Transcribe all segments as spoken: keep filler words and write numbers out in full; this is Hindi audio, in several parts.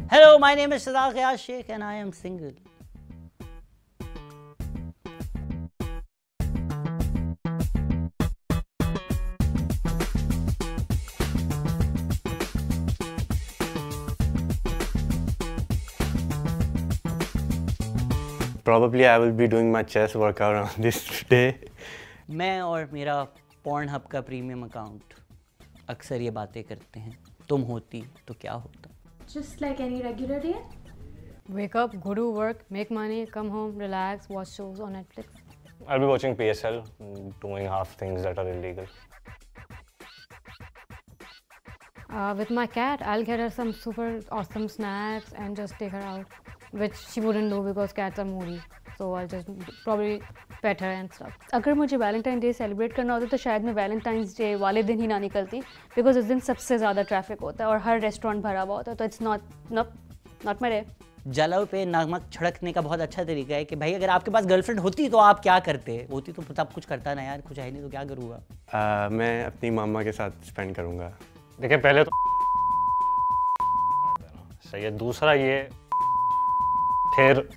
Hello, my name is Cutacut Sheikh and I am single. Probably I will be doing my chest workout on this day. मैं और मेरा Pornhub का प्रीमियम अकाउंट अक्सर ये बातें करते हैं, तुम होती तो क्या होता? Just like any regular day. Wake up, go to work, make money, come home, relax, watch shows on Netflix. I'll be watching P S L, doing half things that are illegal. Uh, with my cat, I'll get her some super awesome snacks and just take her out, which she wouldn't do because cats are moody. So I'll just probably pet her and stuff. अगर मुझे वैलेंटाइन डे सेलिब्रेट करना होता तो शायद मैं वैलेंटाइंस डे वाले दिन ही ना निकलती, बिकॉज उस दिन सबसे ज़्यादा ट्रैफिक होता है और हर रेस्टोरेंट भरा हुआ होता है, तो it's not not not my day. जलाओ पे नमक छिड़कने का बहुत अच्छा तरीका है कि भाई अगर आपके पास गर्लफ्रेंड होती तो आप क्या करते? होती तो सब कुछ करता ना यार, कुछ है नहीं तो क्या करूँगा? uh, मैं अपनी मामा के साथ स्पेंड करूँगा। देखिए पहले तो सही है, दूसरा ये फिर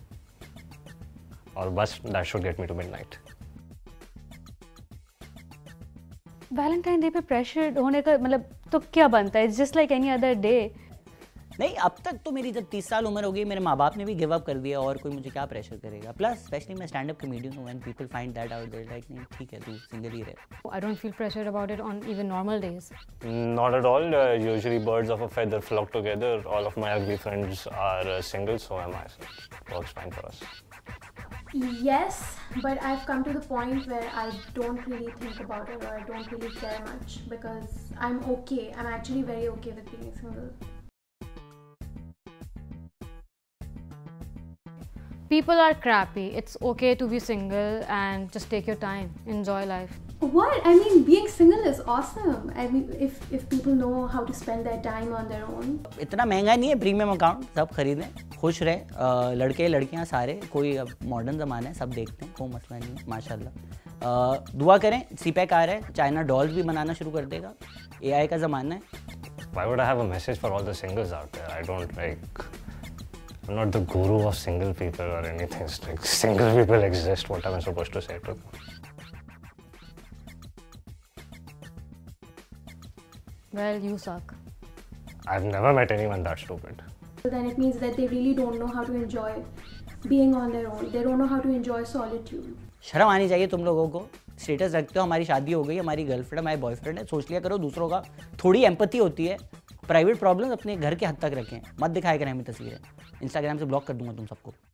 और बस that should get me to midnight. Valentine day पे प्रेशर होने का मतलब तो क्या बनता है? It's just like any other day. नहीं, अब तक तो मेरी जब तीस साल उम्र हो गई मेरे माँ बाप ने भी गिव अप कर दिया और कोई मुझे क्या प्रेशर करेगा। प्लस स्पेशली मैं स्टैंड अप कॉमेडियन हूँ, when people find that out they like नहीं ठीक है तू सिंगल ही रहे। I don't feel pressure about it on even normal days. Not at all. Uh, usually birds of a feather flock together. All of my ugly friends are uh, single, so am I. So works fine for us. Yes, but I've come to the point where I don't really think about it or I don't really care much because I'm okay. I'm actually very okay with being single. People are crappy. It's okay to be single and just take your time, enjoy life. What? I mean, being single is awesome. I mean, if if people know how to spend their time on their own. इतना महंगा नहीं है प्रीमियम अकाउंट, सब खरीदें, खुश रहे, लड़के लड़कियां सारे, कोई अब मॉडर्न ज़माना है, सब देखते हैं, कोई मसला नहीं है, माशाल्लाह। दुआ करें, सीपैक आ रहा है, चाइना डॉल्स भी बनाना शुरू कर देगा, एआई का ज़माना है। Why would I have a message for all the singles out there? I don't like. I'm not the guru of single people or anything. It's like single people exist. What am I supposed to say to them? Well, you suck. I've never met anyone that stupid. Then it means that they really don't know how to enjoy being on their own. They don't know how to enjoy solitude. शर्म आनी चाहिए तुम लोगों को। स्टेटस रखते हो हमारी शादी हो गई, हमारी गर्लफ्रेंड हमारी बॉयफ्रेंड है, सोच लिया करो दूसरों का, थोड़ी एम्पैथी होती है। प्राइवेट प्रॉब्लम्स अपने घर के हद तक रखें, मत दिखाया करें हमें तस्वीरें। इंस्टाग्राम से ब्लॉक कर दूंगा तुम सबको।